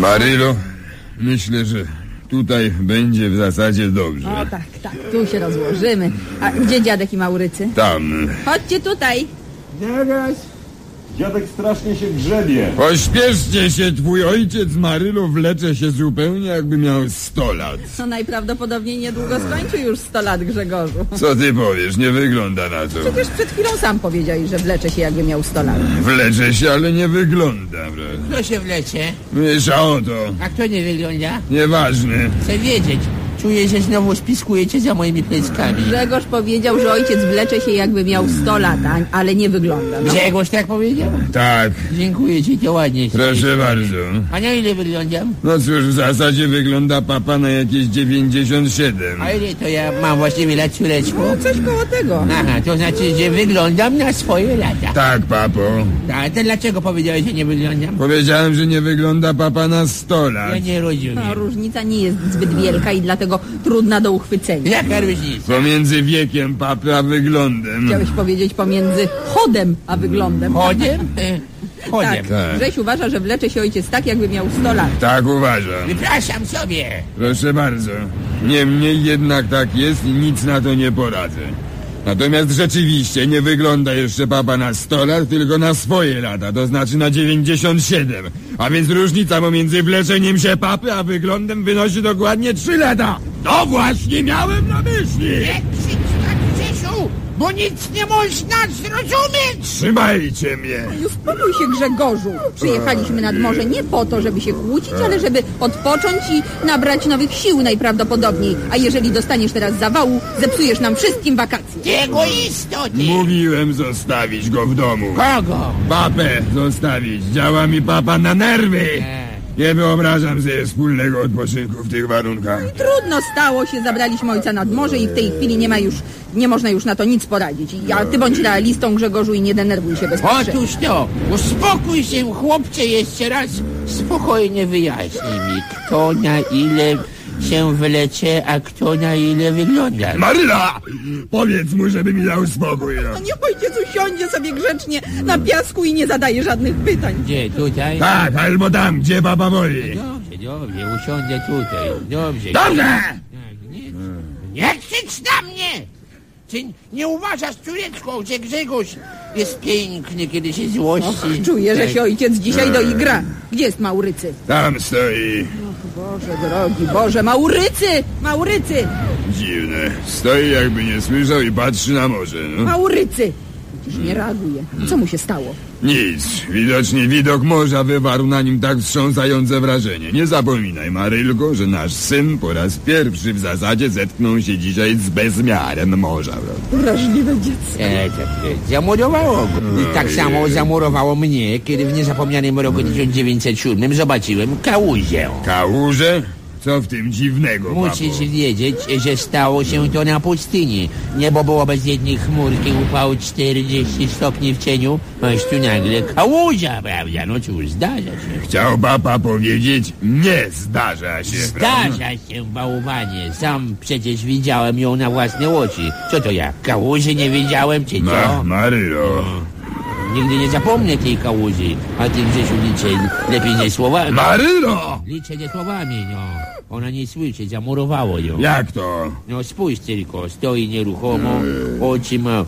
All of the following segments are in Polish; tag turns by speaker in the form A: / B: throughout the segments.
A: Marylo, myślę, że tutaj będzie w zasadzie dobrze.
B: O tak, tu się rozłożymy. A gdzie dziadek i Maurycy?
A: Tam.
B: Chodźcie tutaj.
C: Zaraz. Dziadek strasznie się grzebie.
A: Pośpieszcie się, twój ojciec Marylo wlecze się zupełnie jakby miał 100 lat.
B: No najprawdopodobniej niedługo skończy już 100 lat, Grzegorzu.
A: Co ty powiesz, nie wygląda na to.
B: Przecież przed chwilą sam powiedziałeś, że wlecze się jakby miał 100 lat.
A: Wlecze się, ale nie wygląda, prawda?
D: Kto się wlecze?
A: Mniejsza o to.
D: A kto nie wygląda?
A: Nieważne.
D: Chcę wiedzieć. Czuję, że znowu spiskujecie za moimi pleckami.
B: Grzegorz powiedział, że ojciec wlecze się jakby miał 100 lat, ale nie wygląda. No.
D: Grzegorz tak powiedział?
A: Tak,
D: Dziękuję ci, to ładnie.
A: proszę bardzo.
D: A na ile wyglądam?
A: No cóż, w zasadzie wygląda papa na jakieś 97.
D: A ile to ja mam właściwie lat, córeczku?
B: No coś koło tego.
D: Aha, to znaczy, że wyglądam na swoje lata.
A: Tak, papo.
D: A to dlaczego powiedziałeś, że nie wyglądam?
A: Powiedziałem, że nie wygląda papa na 100 lat.
D: Ja nie rozumiem.
B: No, różnica nie jest zbyt wielka i dlatego trudna do uchwycenia.
D: Jaka różnica?
A: Pomiędzy wiekiem papy a wyglądem.
B: Chciałeś powiedzieć pomiędzy chodem a wyglądem.
D: Chodem? Chodem.
B: Tak.
A: Tak.
B: Grześ uważa, że wlecze się ojciec tak, jakby miał 100 lat.
A: Tak uważam.
D: Wypraszam sobie.
A: Proszę bardzo. Niemniej jednak tak jest i nic na to nie poradzę. Natomiast rzeczywiście nie wygląda jeszcze papa na 100 lat, tylko na swoje lata, to znaczy na 97. A więc różnica pomiędzy wleczeniem się papy a wyglądem wynosi dokładnie 3 lata. To właśnie miałem na myśli.
D: Nie krzycz tak, Grzesiu, bo nic nie można zrozumieć.
A: Trzymajcie mnie.
B: Uspokój się, Grzegorzu. Przyjechaliśmy nad morze nie po to, żeby się kłócić, ale żeby odpocząć i nabrać nowych sił najprawdopodobniej. A jeżeli dostaniesz teraz zawału, zepsujesz nam wszystkim wakacje.
D: Ty egoisto, ty.
A: Mówiłem zostawić go w domu.
D: Kogo?
A: Papę zostawić. Działa mi papa na nerwy. Nie wyobrażam sobie wspólnego odpoczynku w tych warunkach.
B: Trudno stało się, zabraliśmy ojca nad morze i w tej chwili nie można już na to nic poradzić. A ty bądź realistą, Grzegorzu, i nie denerwuj się bezpośrednio.
D: Otóż to, uspokój się, chłopcze, jeszcze raz spokojnie wyjaśnij mi, kto na ile się wlecze, a kto na ile wygląda.
A: Maryla! Powiedz mu, żeby mi dał spokój.
B: No niech ojciec usiądzie sobie grzecznie na piasku i nie zadaje żadnych pytań.
D: Gdzie, tutaj?
A: Tak, albo tam, gdzie baba woli.
D: Dobrze, usiądę tutaj. Dobrze.
A: Dobrze!
D: Nie krzycz na mnie! Czy nie uważasz, córeczko, że Grzegorz jest piękny, kiedy się złości?
B: Czuję, że
D: Tak.
B: się ojciec dzisiaj doigra. Gdzie jest Maurycy?
A: Tam stoi.
B: Boże drogi, Boże, Maurycy! Maurycy!
A: Dziwne. Stoi jakby nie słyszał i patrzy na morze. No.
B: Maurycy! Przecież nie reaguje. Co mu się stało?
A: Nic. Widocznie widok morza wywarł na nim tak wstrząsające wrażenie. Nie zapominaj, Marylko, że nasz syn po raz pierwszy w zasadzie zetknął się dzisiaj z bezmiarem morza.
B: Wrażliwe dziecko.
D: Zamurowało go. I tak samo zamurowało mnie, kiedy w niezapomnianym roku 1907 zobaczyłem kałużę.
A: Kałuże? Co w tym dziwnego,
D: Musisz
A: papo?
D: wiedzieć, że stało się to na pustyni. Niebo było bez jednej chmurki, upał 40 stopni w cieniu, aż tu nagle kałuża, prawda? No cóż, zdarza się.
A: Chciał papa powiedzieć, nie zdarza się, prawda?
D: Zdarza się, bałwanie. Sam przecież widziałem ją na własne oczy. Co to ja, kałuży nie widziałem, czy co?
A: Marylo.
D: Nigdy nie zapomnę tej kałuży. A ty, Grzesiu, liczę lepiej nie słowami.
A: Marylo!
D: Liczę nie słowami, no. Ona nie słyszy, zamurowało ją.
A: Jak to?
D: No spójrz tylko, stoi nieruchomo, oczy ma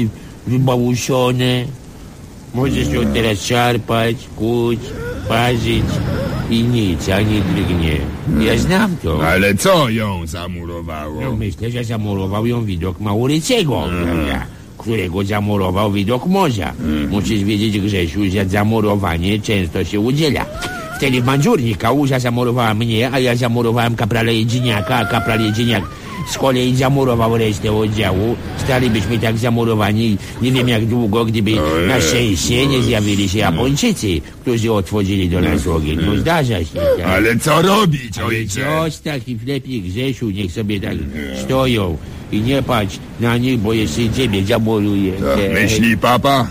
D: wybałuszone. Możesz ją teraz szarpać, kuć, parzyć i nic, ani drgnie. Ja znam to.
A: Ale co ją zamurowało?
D: No myślę, że zamurował ją widok Maurycego, prawda? Którego zamurował widok morza. Musisz wiedzieć, Grzesiu, że zamurowanie często się udziela. Wtedy w Mandżurii kałuża zamurowała mnie, a ja zamurowałem kaprala Jedziniaka, a kapral Jedziniak z kolei zamurował resztę oddziału. Stalibyśmy tak zamurowani nie wiem jak długo, gdyby na szczęście nie zjawili się Japończycy, którzy otworzyli do nas ogień. No zdarza się. Tak.
A: Ale co robić, ojcze?
D: Coś takich lepiej, Grzesiu, niech sobie tak stoją i nie patrz na nich, bo jeszcze ciebie zamuruje.
A: Myśli papa?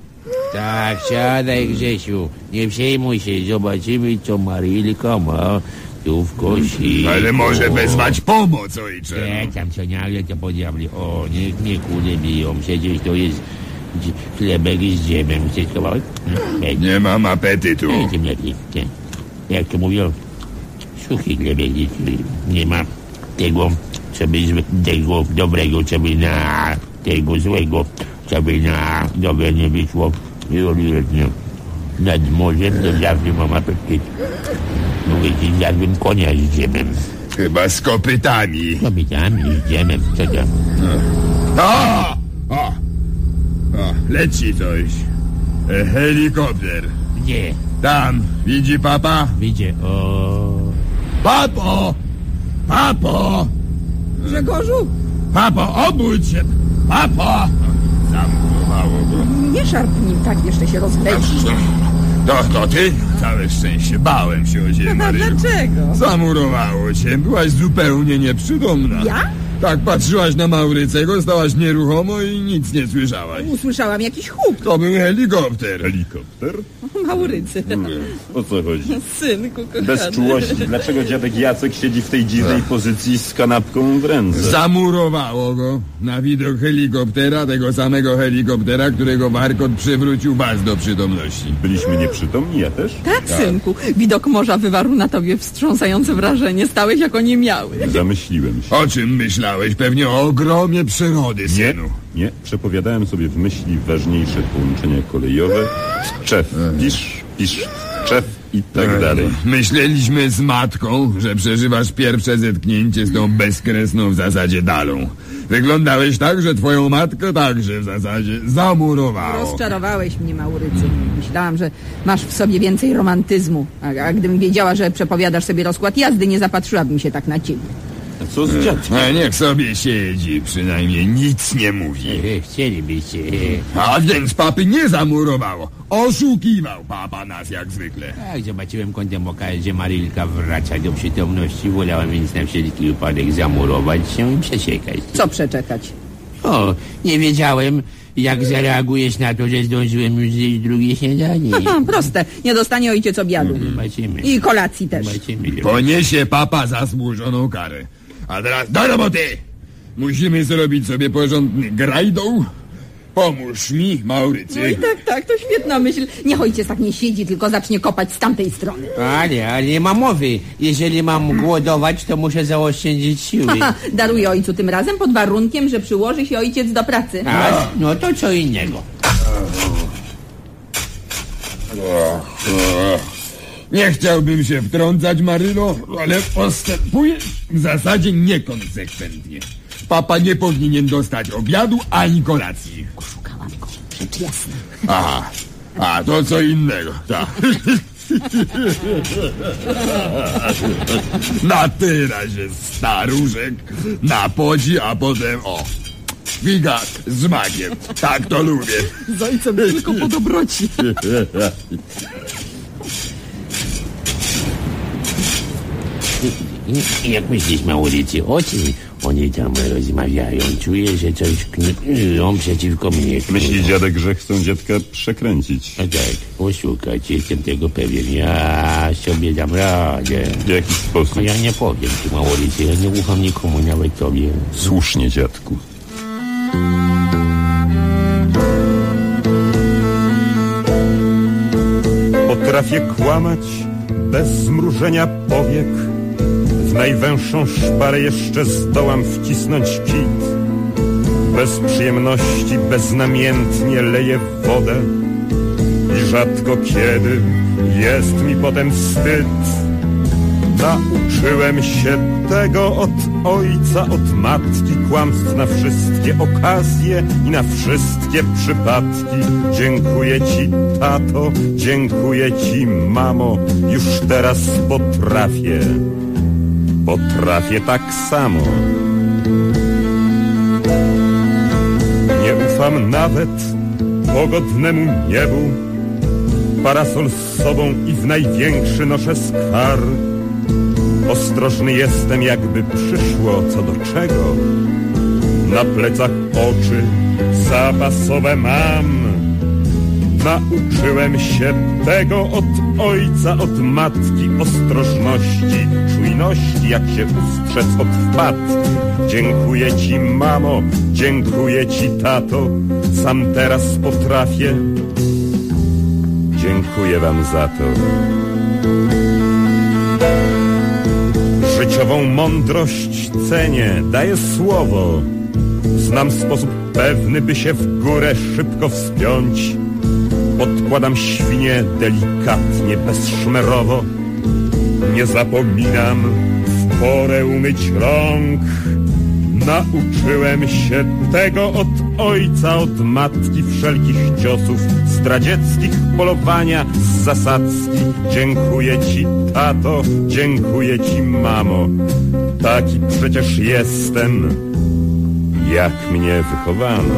D: Tak, siadaj, Grzesiu. Nie przejmuj się, zobaczymy, co Marylka ma tu w kości.
A: Ale może wezwać pomoc, ojcze.
D: Tam co nagle to po diabli. O, niech mnie kule biją. Przecież to jest chlebek z dżemem. Chcesz kawałek?
A: Nie mam apetytu.
D: Tym lepiej. jak to mówią, suchy chlebek. Nie ma tego, co by tego dobrego, co by na tego złego, co by na dobre nie wyszło. I odwrotnie. Nad morzem to zawsze mam apetyt. Mówię ci, zjadłem konia z dżemem.
A: Chyba z kopytami.
D: Kopytami z dżemem, co to?
A: O, leci coś. Helikopter.
D: Gdzie?
A: Tam, widzi papa?
D: Widzę,
A: Papo! Papo!
B: Grzegorzu,
A: Papo, obudź się! Papo! Zamurowało go.
B: nie szarp nim tak, jeszcze się rozleci.
A: To ty? Całe szczęście, bałem się o ciebie, Maryjo.
B: Dlaczego?
A: Zamurowało cię, byłaś zupełnie nieprzytomna.
B: Ja?
A: Tak patrzyłaś na Maurycego, stałaś nieruchomo i nic nie słyszałaś.
B: Usłyszałam jakiś huk.
A: To był helikopter.
C: Helikopter?
B: Maurycy.
C: O co chodzi?
B: Synku, kochany.
C: Bez czułości. Dlaczego dziadek Jacek siedzi w tej dziwnej pozycji z kanapką w ręce?
A: Zamurowało go na widok helikoptera, tego samego helikoptera, którego warkot przywrócił was do przytomności.
C: Byliśmy nieprzytomni, ja też?
B: Tak, synku. Widok morza wywarł na tobie wstrząsające wrażenie. Stałeś jak oni miały.
C: Zamyśliłem się.
A: O czym myślałeś? Pewnie o ogromie przyrody, synu.
C: Nie, przepowiadałem sobie w myśli ważniejsze połączenia kolejowe. Tczew, pisz, tczew i tak dalej.
A: Myśleliśmy z matką, że przeżywasz pierwsze zetknięcie z tą bezkresną w zasadzie dalą. Wyglądałeś tak, że twoją matkę także w zasadzie zamurowało.
B: Rozczarowałeś mnie, Maurycy. Myślałam, że masz w sobie więcej romantyzmu. A gdybym wiedziała, że przepowiadasz sobie rozkład jazdy, nie zapatrzyłabym się tak na ciebie.
C: A co z dziadkiem?
A: Niech sobie siedzi, przynajmniej nic nie mówi.
D: Chcielibyście.
A: A więc papy nie zamurowało. Oszukiwał papa nas jak zwykle.
D: Jak zobaczyłem kątem oka, że Marylka wraca do przytomności, wolałem więc na wszelki wypadek zamurować się i przeczekać.
B: Co przeczekać?
D: Nie wiedziałem, jak zareagujesz na to, że zdążyłem już zjeść drugie śniadanie.
B: Proste. Nie dostanie ojciec obiadu.
D: Zobaczymy.
B: I kolacji też.
D: Zobaczymy.
A: Poniesie papa zasłużoną karę. A teraz do roboty! Musimy zrobić sobie porządny grajdą. Pomóż mi, Maurycy.
B: No i tak, to świetna myśl. Niech ojciec tak nie siedzi, tylko zacznie kopać z tamtej strony.
D: Ale nie ma mowy. Jeżeli mam głodować, to muszę zaoszczędzić siły.
B: Daruję ojcu tym razem pod warunkiem, że przyłoży się ojciec do pracy.
D: No to co innego.
A: Nie chciałbym się wtrącać, Marylo, ale postępujesz w zasadzie niekonsekwentnie. Papa nie powinien dostać obiadu ani kolacji.
B: Szukałam go, rzecz jasna.
A: A to co innego, tak. Natyra się staruszek, napodzi, a potem figak z makiem. Tak to lubię.
B: Z ojcem tylko po dobroci.
D: Jak myślisz, Maurycy, o czym oni tam rozmawiają? Czuję, że coś knują przeciwko mnie.
C: Myśli dziadek, że chcą dziadka przekręcić.
D: A tak, oszukać, jestem tego pewien. Ja sobie dam radę.
C: W jaki sposób?
D: Ja nie powiem ci, Maurycy, ja nie ufam nikomu, nawet tobie.
C: Słusznie, dziadku. Potrafię kłamać bez zmrużenia powiek. W najwęższą szparę jeszcze zdołam wcisnąć kit. Bez przyjemności, beznamiętnie leję wodę. I rzadko kiedy jest mi potem wstyd. Nauczyłem się tego od ojca, od matki. Kłamstw na wszystkie okazje i na wszystkie przypadki. Dziękuję ci, tato, dziękuję ci, mamo. Już teraz potrafię tak samo. Nie ufam nawet pogodnemu niebu. Parasol z sobą i w największy noszę skwar. Ostrożny jestem, jakby przyszło co do czego. Na plecach oczy zapasowe mam. Nauczyłem się tego od ojca, od matki. Ostrożności, czujności, jak się ustrzec od wpadki. Dziękuję ci, mamo, dziękuję ci, tato. Sam teraz potrafię. Dziękuję wam za to. Życiową mądrość cenię, daję słowo. Znam sposób pewny, by się w górę szybko wspiąć. Podkładam świnie delikatnie, bezszmerowo. Nie zapominam w porę umyć rąk. Nauczyłem się tego od ojca, od matki, wszelkich ciosów zdradzieckich, polowania z zasadzki. Dziękuję ci, tato, dziękuję ci, mamo. Taki przecież jestem, jak mnie wychowano.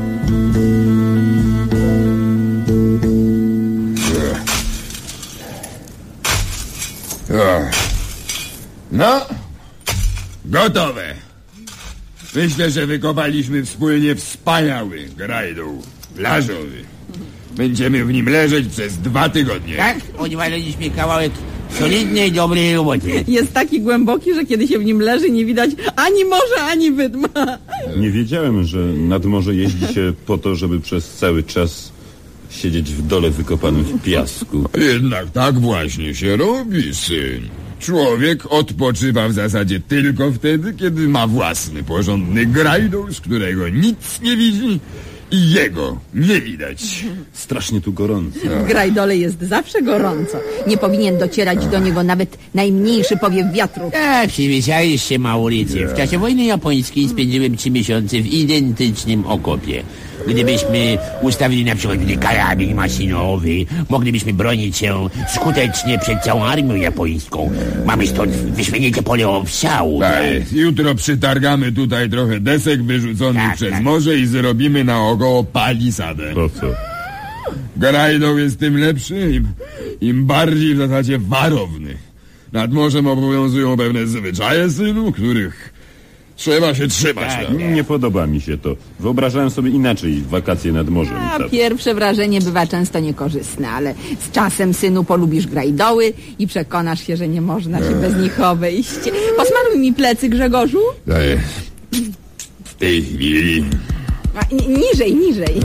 A: No, gotowe. Myślę, że wykopaliśmy wspólnie wspaniały grajdół plażowy. Będziemy w nim leżeć przez 2 tygodnie.
D: Tak? Odwaliliśmy kawałek solidnej, dobrej roboty.
B: Jest taki głęboki, że kiedy się w nim leży, nie widać ani morza, ani wydma.
C: Nie wiedziałem, że nad morze jeździ się po to, żeby przez cały czas siedzieć w dole wykopanym w piasku.
A: Jednak tak właśnie się robi, syn. Człowiek odpoczywa w zasadzie tylko wtedy, kiedy ma własny, porządny grajdół, z którego nic nie widzi i jego nie widać.
C: Strasznie tu gorąco.
B: W grajdole jest zawsze gorąco. Nie powinien docierać do niego nawet najmniejszy powiew wiatru.
D: Przyzwyczaisz się, Maurycy. W czasie wojny japońskiej spędziłem 3 miesiące w identycznym okopie. Gdybyśmy ustawili na przykład karabin maszynowy, moglibyśmy bronić się skutecznie przed całą armią japońską. Mamy stąd wyśmienite pole obsału.
A: Tak, jutro przytargamy tutaj trochę desek wyrzuconych
D: Tak,
A: przez
D: tak.
A: morze i zrobimy naokoło palisadę.
C: Po co?
A: Grajdół jest tym lepszy, im bardziej w zasadzie warowny. Nad morzem obowiązują pewne zwyczaje, synu, których trzeba się trzymać.
D: Tak.
C: Nie podoba mi się to. Wyobrażałem sobie inaczej wakacje nad morzem.
B: A pierwsze wrażenie bywa często niekorzystne, ale z czasem, synu, polubisz grajdoły i przekonasz się, że nie można się bez nich obejść. Posmaruj mi plecy, Grzegorzu.
A: Daję. W tej chwili.
B: Niżej.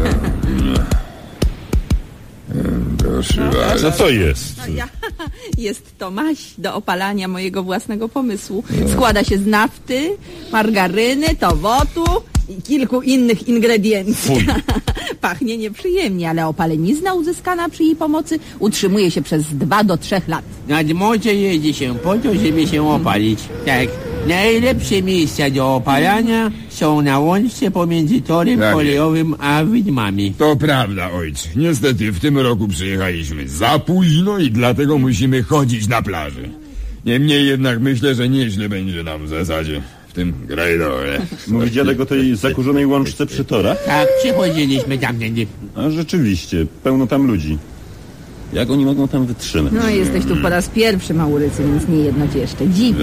A: Proszę bardzo.
C: Co to jest?
B: Jest to maź do opalania mojego własnego pomysłu. Składa się z nafty, margaryny, towotu i kilku innych ingrediencji. Pachnie nieprzyjemnie, ale opalenizna uzyskana przy jej pomocy utrzymuje się przez 2 do 3 lat.
D: Nad morze jedzie się po to, żeby się opalić. Tak. Najlepsze miejsca do opalania są na łące pomiędzy torem
A: Tak.
D: kolejowym a widmami.
A: To prawda, ojcze. Niestety w tym roku przyjechaliśmy za późno i dlatego musimy chodzić na plaży. Niemniej jednak myślę, że nieźle będzie nam w zasadzie w tym grajdole.
C: Mówi dziadek o tej zakurzonej łączce przy torach?
D: Tak, przychodziliśmy tamtędy.
C: A rzeczywiście, pełno tam ludzi. Jak oni mogą tam wytrzymać?
B: No jesteś tu po raz pierwszy, Maurycy, więc nie jedno cię jeszcze dziwi.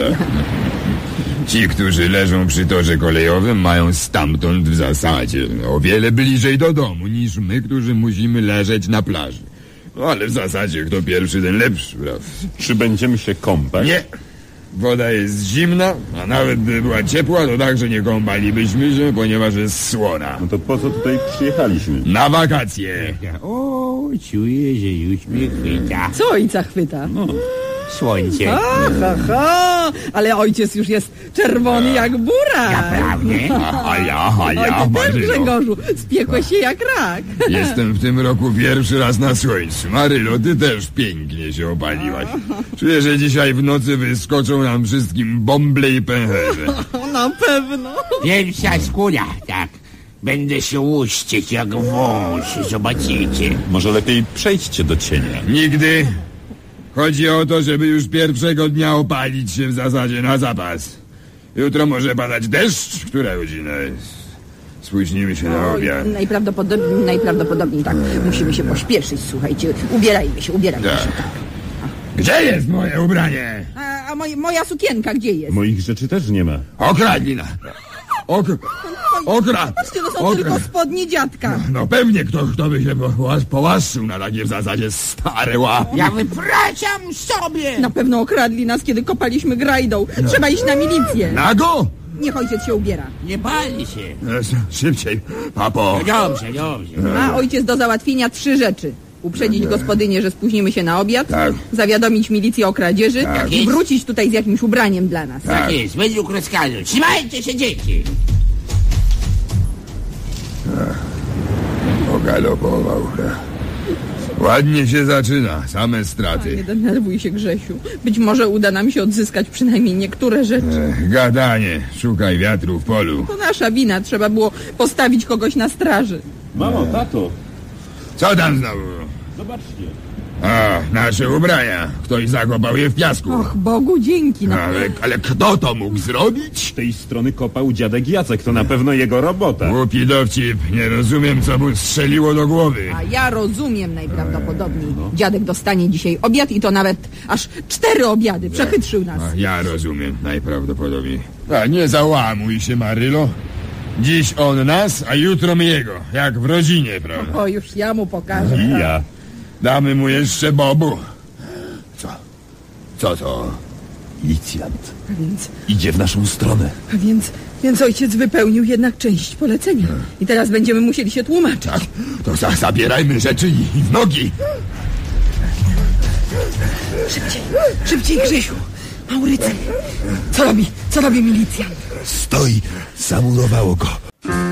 A: Ci, którzy leżą przy torze kolejowym, mają stamtąd w zasadzie o wiele bliżej do domu niż my, którzy musimy leżeć na plaży. No ale w zasadzie kto pierwszy, ten lepszy, prawda?
C: Czy będziemy się kąpać?
A: Nie. Woda jest zimna, a nawet gdyby była ciepła, to także nie kąpalibyśmy się, ponieważ jest słona.
C: No to po co tutaj przyjechaliśmy?
A: Na wakacje.
D: O, czuję, że już mnie chwyta.
B: Co ojca chwyta?
D: Słońce.
B: Ha, ale ojciec już jest czerwony jak burak.
D: Naprawdę?
A: A ja,
B: Oj, ty też,
A: Marylo.
B: Grzegorzu, spiekłeś się jak rak.
A: Jestem w tym roku pierwszy raz na słońcu. Marylo, ty też pięknie się opaliłaś. Czuję, że dzisiaj w nocy wyskoczą nam wszystkim bąble i pęcherze.
B: Na pewno.
D: Pierwsza skóra, tak. Będę się łuszczyć jak wąż, zobaczycie.
C: Może lepiej przejdźcie do cienia.
A: Nigdy. Chodzi o to, żeby już pierwszego dnia opalić się w zasadzie na zapas. Jutro może padać deszcz. Która godzina jest? Spóźnimy się na obiad.
B: Najprawdopodobniej tak. Musimy się pośpieszyć, słuchajcie. Ubierajmy się.
A: Tak. Gdzie jest moje ubranie?
B: A moja sukienka gdzie jest?
C: Moich rzeczy też nie ma.
A: Okradli nas. Okradł.
B: Patrzcie, to są tylko spodnie dziadka.
A: No pewnie kto by się połaszczył na takie w zasadzie stare łapy.
D: Ja wypraszam sobie!
B: Na pewno okradli nas, kiedy kopaliśmy grajdą. Trzeba iść na milicję.
A: Nago?
B: Niech ojciec się ubiera.
D: Nie pali się.
A: Szybciej, papo.
D: Dobrze.
B: Ma ojciec do załatwienia 3 rzeczy. Uprzedzić gospodynię, że spóźnimy się na obiad,
A: Tak.
B: zawiadomić milicję o kradzieży
A: Tak.
B: i wrócić tutaj z jakimś ubraniem dla nas.
D: Tak jest, według rozkazu. Trzymajcie się, dzieci!
A: Pogalopował. Ładnie się zaczyna, same
B: Nie
A: straty.
B: denerwuj się, Grzesiu. Być może uda nam się odzyskać przynajmniej niektóre rzeczy.
A: Gadanie, szukaj wiatru w polu.
B: To nasza wina, trzeba było postawić kogoś na straży.
C: Mamo, tato,
A: Co tam znowu?
C: zobaczcie.
A: A, nasze ubrania. Ktoś zakopał je w piasku.
B: Och, Bogu dzięki. No.
A: Ale kto to mógł zrobić?
C: Z tej strony kopał dziadek Jacek, to na pewno jego robota.
A: Głupi dowcip, nie rozumiem, co mu strzeliło do głowy.
B: A ja rozumiem najprawdopodobniej. Dziadek dostanie dzisiaj obiad i to nawet aż 4 obiady. Przechytrzył nas.
A: A ja rozumiem, najprawdopodobniej. A nie załamuj się, Marylo. Dziś on nas, a jutro my jego. Jak w rodzinie, prawda?
B: O, już ja mu pokażę.
C: I ja.
A: Damy mu jeszcze bobu. Co to?
C: Milicjant.
B: Więc,
C: Idzie w naszą stronę.
B: więc ojciec wypełnił jednak część polecenia. I teraz będziemy musieli się tłumaczyć.
A: Tak, to zabierajmy rzeczy i w nogi.
B: Szybciej, Grzesiu. Maurycy. Co robi milicjant?
C: Stoi, zamurowało go.